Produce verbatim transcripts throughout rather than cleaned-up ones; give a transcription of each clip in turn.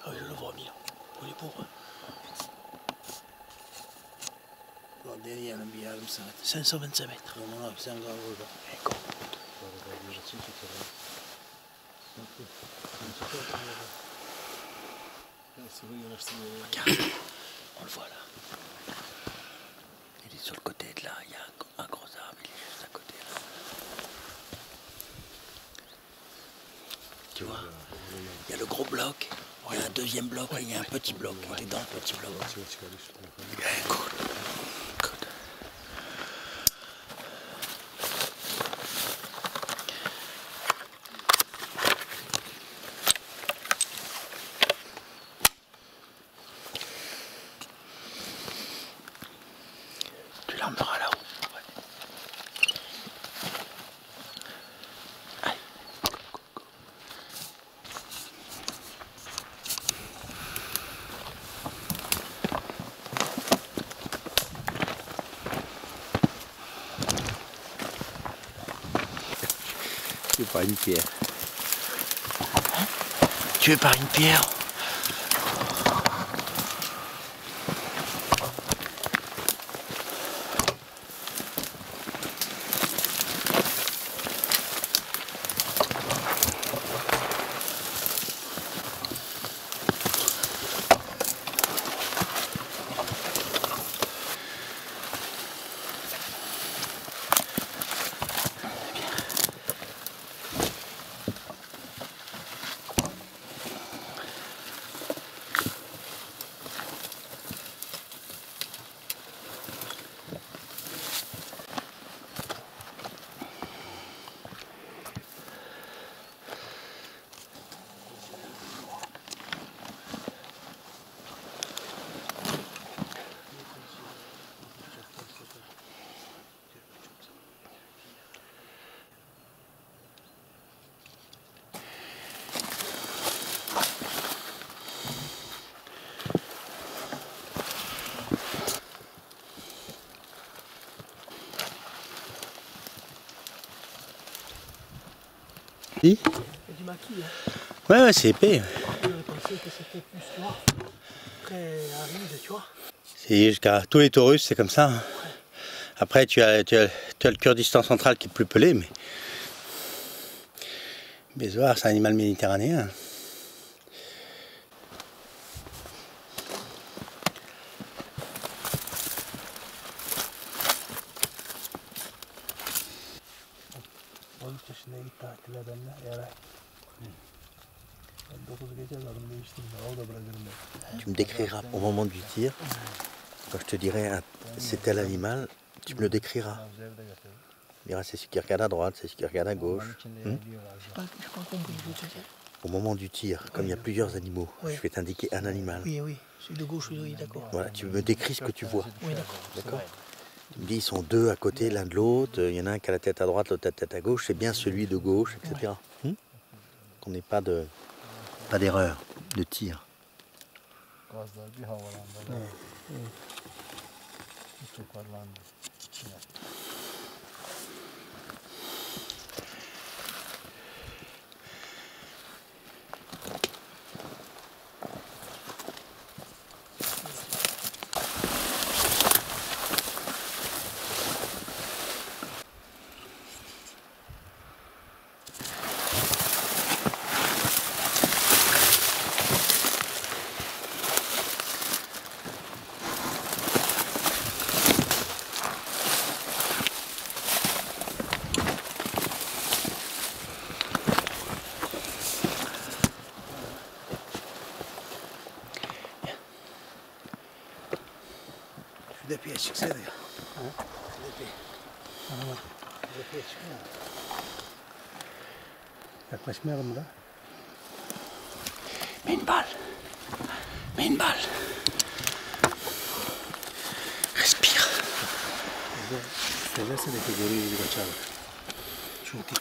Ah oui, je le vois bien. Il est pauvre. Guardiani è un ambiente, cinq cent vingt-cinq mètres. non, no, siamo a ora. Ecco. Regarde, on le voit là. Il est sur le côté de là, il y a un, un gros arbre, il est juste à côté là. Tu vois, il y a le gros bloc, il y a un deuxième bloc, et il y a un petit bloc, il est dans le petit bloc. Yeah, cool. Good. Tu l'emmeneras là-haut. Tu par une pierre. Hein? Tu es par une pierre? Si? C'est du maquis, hein. Ouais, ouais, c'est épais. J'aurais pensé que c'était plus noir, très aride, tu vois. C'est jusqu'à tous les taurus, c'est comme ça. Hein. Après, tu as, tu, as, tu as le Kurdistan central qui est plus pelé, mais Bézoard, c'est un animal méditerranéen. Tu me décriras au moment du tir, quand je te dirai un, c'est tel animal, tu me le décriras. Tu me diras c'est celui qui regarde à droite, c'est celui qui regarde à gauche. Hmm? Pas, pas compris, je veux te dire. Au moment du tir, comme il y a plusieurs animaux, Oui. je vais t'indiquer un animal. Oui, oui, celui de gauche, oui, d'accord. Voilà, tu me décris ce que tu vois. Oui, d'accord. D'accord. Tu me dis, ils sont deux à côté l'un de l'autre, il y en a un qui a la tête à droite, l'autre a la tête à gauche, c'est bien celui de gauche, et cetera. Ouais. Hmm? Qu'on n'ait pas de pas d'erreur de tir. Şurada çıksaydı ya. Şurada çıkmıyor. Yaklaşmayalım mı da? Mets une balle. Mets une balle. Respire. Severse de ki görüyor gibi kaçarlar. Çünkü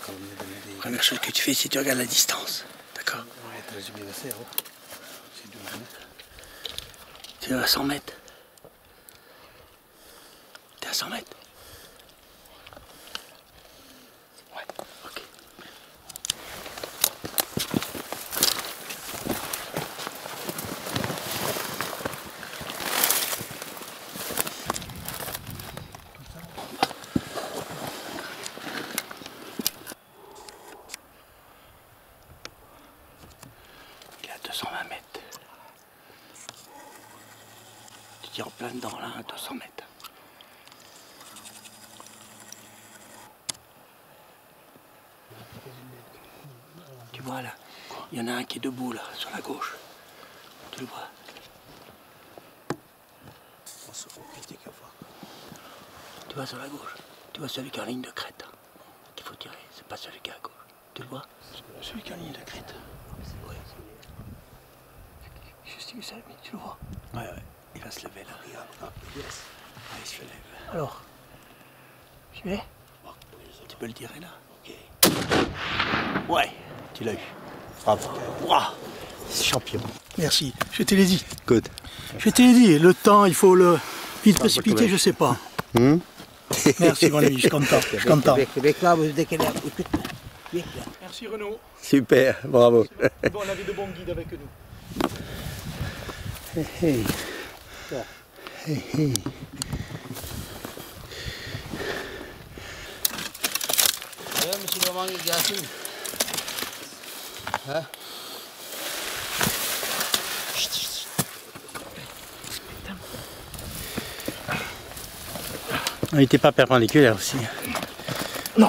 Première chose que tu fais, c'est que tu regardes la distance. D'accord? Tu es à cent mètres. T'es à cent mètres. Ouais, ok. Il est à deux cent vingt mètres. Tu tires en plein dedans là, à deux cents mètres. Tu vois là, il y en a un qui est debout là, sur la gauche. Tu le vois? Tu vois sur la gauche? Tu vois celui qui est en ligne de crête, hein, qu'il faut tirer, c'est pas celui qui est à gauche. Tu le vois? Celui qui est en ligne de crête. Oui. Juste ça, mais tu le vois? Ouais, ouais, il va se lever là. Ah, il se lève. Alors, tu es? Tu peux le tirer là? Ok. Ouais, tu l'as eu. Bravo. Wow. Champion. Merci, je te l'ai dit. Good. Je te l'ai dit, le temps, il faut le vite précipiter, je sais pas. Hmm? Merci mon ami, je suis content. Je suis content. Merci Renaud. Super, bravo. Bon, on avait de bons guides avec nous. Hey, hey. Hey, hey. Il n'était pas perpendiculaire aussi. Non.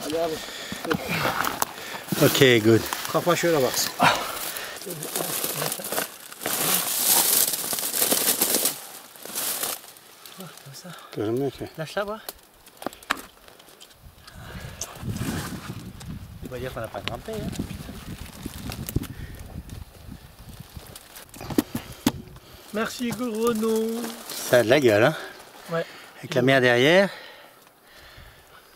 Ok, good. Kafa şöyle baksın. Görünmüyor ki. Lâche là, voir. Tu vas dire qu'on n'a pas grimpé, hein? Merci Renaud. Ça a de la gueule, hein? Ouais. Avec la mer derrière.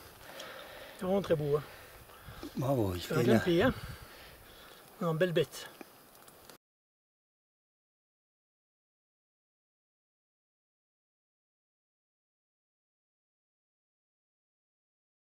C'est vraiment très beau. Hein. Bravo, il C'est fait un là. bien pays, hein. Non, belle bête.